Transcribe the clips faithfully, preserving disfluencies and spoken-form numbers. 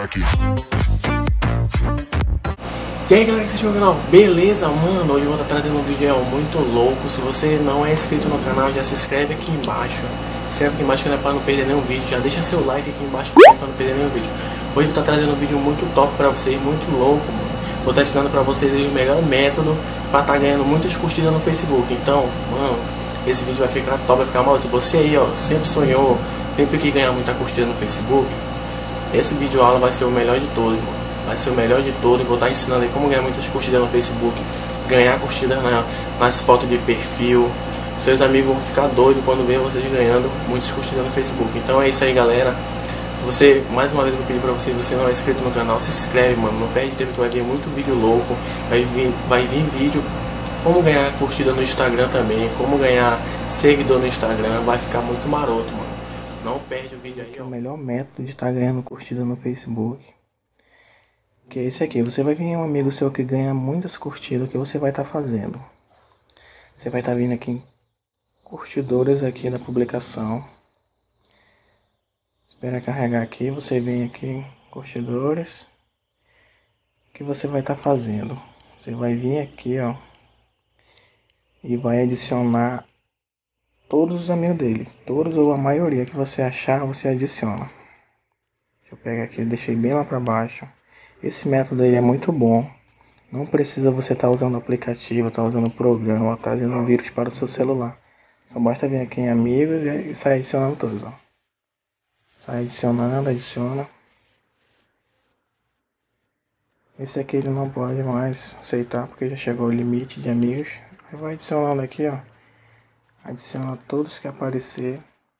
aqui. E aí galera que assistiu o canal, beleza? Mano, hoje eu vou estar trazendo um vídeo muito louco. Se você não é inscrito no canal, já se inscreve aqui embaixo. Se inscreve aqui embaixo que não é pra não perder nenhum vídeo. Já deixa seu like aqui embaixo pra não perder nenhum vídeo. Hoje eu vou estar trazendo um vídeo muito top pra vocês, muito louco, mano. Vou estar ensinando pra vocês o melhor método pra estar ganhando muitas curtidas no Facebook. Então, mano, esse vídeo vai ficar top, vai ficar maluco. Você aí, ó, sempre sonhou, sempre quis ganhar muita curtida no Facebook. Esse vídeo aula vai ser o melhor de todos, mano. Vai ser o melhor de todos. Vou estar ensinando aí como ganhar muitas curtidas no Facebook, ganhar curtidas na, nas fotos de perfil. Seus amigos vão ficar doidos quando ver vocês ganhando muitas curtidas no Facebook. Então é isso aí, galera. Se você, mais uma vez eu vou pedir pra vocês, se você não é inscrito no canal, se inscreve, mano. Não perde tempo que vai vir muito vídeo louco. Vai vir, vai vir vídeo como ganhar curtida no Instagram também, como ganhar seguidor no Instagram. Vai ficar muito maroto, mano. Não perde o vídeo aí, ó. O melhor método de estar ganhando curtida no Facebook, que é esse aqui. Você vai vir um amigo seu que ganha muitas curtidas. O que você vai estar fazendo? Você vai estar vindo aqui em curtidores aqui na publicação. Espera carregar aqui. Você vem aqui em curtidores. O que você vai estar fazendo? Você vai vir aqui, ó, e vai adicionar todos os amigos dele. Todos ou a maioria que você achar, você adiciona. Deixa eu pegar aqui. Deixei bem lá para baixo. Esse método aí é muito bom. Não precisa você estar tá usando o aplicativo, estar tá usando o programa, estar tá trazendo um vírus para o seu celular. Só basta vir aqui em amigos e sair adicionando todos, ó. Sai adicionando, adiciona. Esse aqui ele não pode mais aceitar porque já chegou o limite de amigos. Aí vai adicionando aqui, ó. Adiciona todos que aparecer.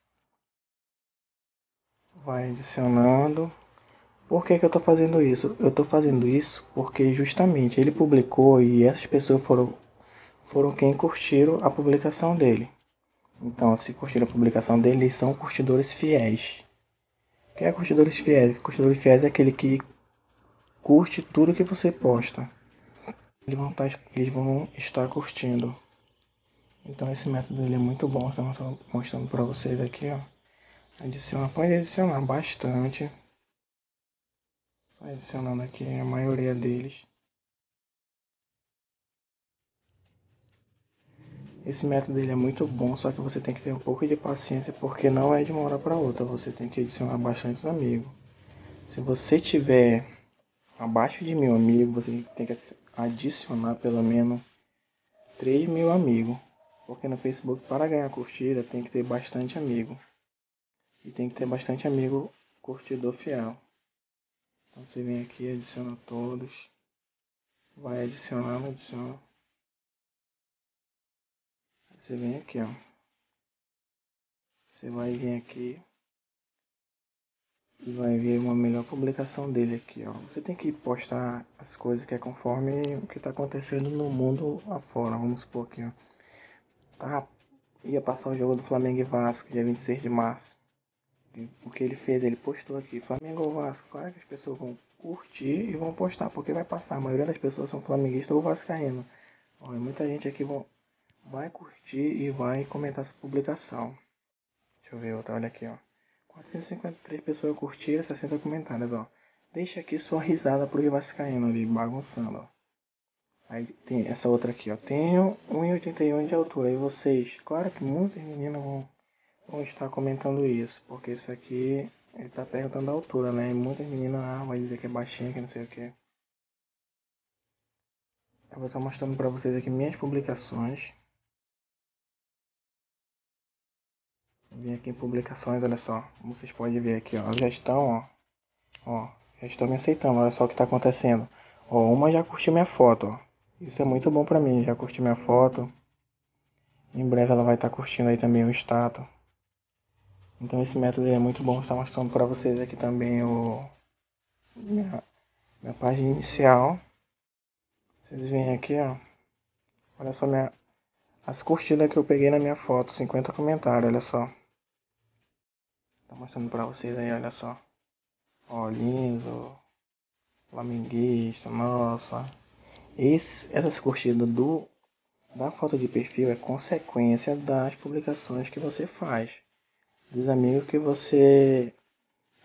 Vai adicionando. Por que que eu tô fazendo isso? Eu tô fazendo isso porque justamente ele publicou e essas pessoas foram, foram quem curtiram a publicação dele. Então, se curtiram a publicação dele, eles são curtidores fiéis. O que é curtidores fiéis? Curtidores fiéis é aquele que curte tudo que você posta. Eles vão estar, eles vão estar curtindo. Então esse método ele é muito bom. Estou mostrando para vocês aqui, ó. Adiciona, pode adicionar bastante. Só adicionando aqui a maioria deles. Esse método ele é muito bom, só que você tem que ter um pouco de paciência, porque não é de uma hora para outra. Você tem que adicionar bastante amigos. Se você tiver abaixo de mil amigos, você tem que adicionar pelo menos três mil amigos. Porque no Facebook, para ganhar curtida, tem que ter bastante amigo. E tem que ter bastante amigo curtidor fiel. Então você vem aqui, adiciona todos. Vai adicionando, adiciona. Você vem aqui, ó. Você vai vir aqui e vai ver uma melhor publicação dele aqui, ó. Você tem que postar as coisas que é conforme o que está acontecendo no mundo afora. Vamos supor aqui, ó. Tá, ia passar o jogo do Flamengo e Vasco, dia vinte e seis de março. O que ele fez, ele postou aqui, Flamengo ou Vasco. Claro que as pessoas vão curtir e vão postar, porque vai passar. A maioria das pessoas são flamenguistas ou vascaínos. Ó, e muita gente aqui vão, vai curtir e vai comentar essa publicação. Deixa eu ver outra, olha aqui, ó. quatrocentas e cinquenta e três pessoas curtiram, sessenta comentários, ó. Deixa aqui sua risada pro vascaíno ali, bagunçando, ó. Aí tem essa outra aqui, ó. Tenho um e oitenta e um de altura. E vocês? Claro que muitas meninas vão, vão estar comentando isso, porque isso aqui ele tá perguntando a altura, né? E muitas meninas ah, vai dizer que é baixinha, que não sei o que. Eu vou estar mostrando pra vocês aqui minhas publicações. Vim aqui em publicações, olha só. Como vocês podem ver aqui, ó. Já estão, ó. Ó, já estão me aceitando. Olha só o que tá acontecendo. Ó, uma já curtiu minha foto, ó. Isso é muito bom pra mim. Já curti minha foto. Em breve ela vai estar curtindo aí também o status. Então esse método é muito bom. Estou mostrando pra vocês aqui também o... Minha, minha página inicial. Vocês veem aqui, ó. Olha só minha... as curtidas que eu peguei na minha foto. cinquenta comentários, olha só. Tá mostrando pra vocês aí, olha só. Ó, lindo. Flamenguista, nossa. Esse, essas curtidas do, da foto de perfil é consequência das publicações que você faz. Dos amigos que você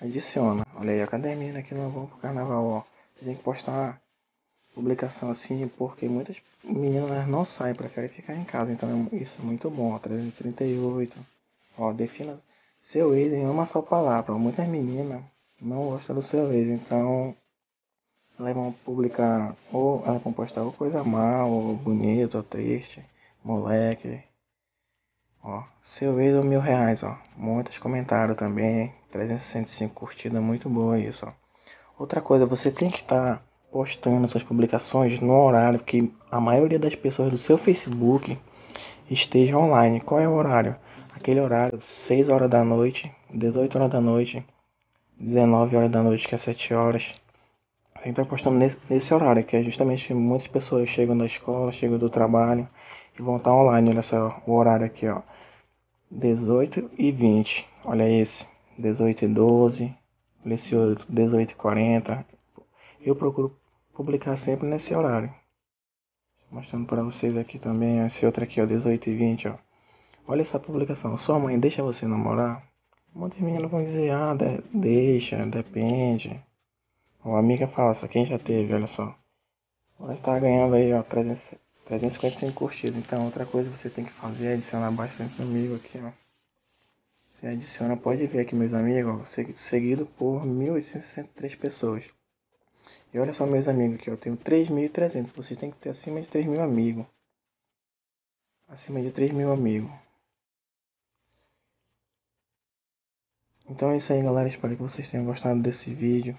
adiciona. Olha aí, cadê a menina que não vão pro carnaval, ó. Você tem que postar publicação assim, porque muitas meninas não saem, preferem ficar em casa, então isso é muito bom. trezentos e trinta e oito, ó, defina seu ex em uma só palavra. Muitas meninas não gostam do seu ex, então elas vão publicar, ou elas vão postar ou coisa mal, ou bonita, ou triste, moleque. Ó, seu ex ou mil reais, ó. Muitos comentários também, trezentos e sessenta e cinco curtidas, muito boa isso, ó. Outra coisa, você tem que estar postando suas publicações no horário que a maioria das pessoas do seu Facebook esteja online. Qual é o horário? Aquele horário, seis horas da noite, dezoito horas da noite, dezenove horas da noite, que é sete horas. Tem que estar postando nesse, nesse horário, que é justamente muitas pessoas chegam da escola, chegam do trabalho e vão estar online. Olha só o horário aqui, ó. dezoito e vinte. Olha esse. dezoito e doze. Olha esse outro. dezoito e quarenta. Eu procuro publicar sempre nesse horário. Mostrando para vocês aqui também. Esse outro aqui, ó. dezoito e vinte, ó. Olha essa publicação. Sua mãe deixa você namorar? Muitos meninos vão dizer, ah, de deixa, depende. Uma amiga fala, só quem já teve, olha só. Vai estar ganhando aí, ó, trezentos, trezentos e cinquenta e cinco curtidas. Então, outra coisa que você tem que fazer é adicionar bastante amigo aqui, ó. Você adiciona, pode ver aqui, meus amigos, ó, seguido por mil oitocentas e sessenta e três pessoas. E olha só, meus amigos, aqui eu tenho três mil e trezentos. Vocês têm que ter acima de três mil amigos. Acima de três mil amigos. Então é isso aí, galera. Espero que vocês tenham gostado desse vídeo.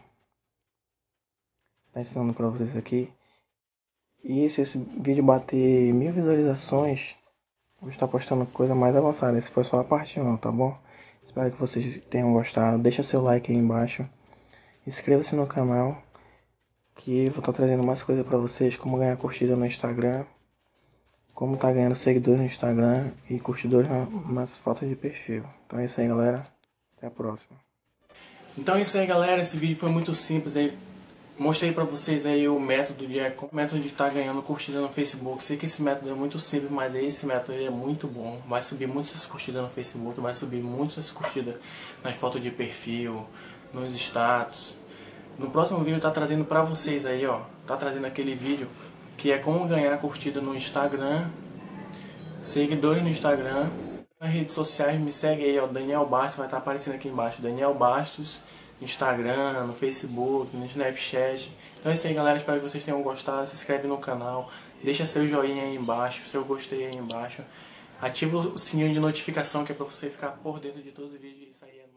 Tá ensinando pra vocês aqui. E se esse vídeo bater mil visualizações, vou estar postando coisa mais avançada. Esse foi só a parte um, tá bom? Espero que vocês tenham gostado. Deixa seu like aí embaixo. Inscreva-se no canal, que eu vou estar trazendo mais coisa pra vocês, como ganhar curtida no Instagram, como tá ganhando seguidores no Instagram e curtidores nas fotos de perfil. Então é isso aí, galera. Até a próxima. Então é isso aí, galera. Esse vídeo foi muito simples aí. Mostrei pra vocês aí o método de o método de estar tá ganhando curtida no Facebook. Sei que esse método é muito simples, mas esse método é muito bom. Vai subir muitas curtidas no Facebook, vai subir muitas curtidas nas fotos de perfil, nos status. No próximo vídeo tá trazendo pra vocês aí, ó. Tá trazendo aquele vídeo que é como ganhar curtida no Instagram, seguidores no Instagram. Nas redes sociais, me segue aí, ó. Daniel Bastos vai estar tá aparecendo aqui embaixo. Daniel Bastos. Instagram, no Facebook, no Snapchat. Então é isso aí, galera. Espero que vocês tenham gostado. Se inscreve no canal. Deixa seu joinha aí embaixo, seu gostei aí embaixo. Ativa o sininho de notificação, que é pra você ficar por dentro de todos os vídeos. Isso aí é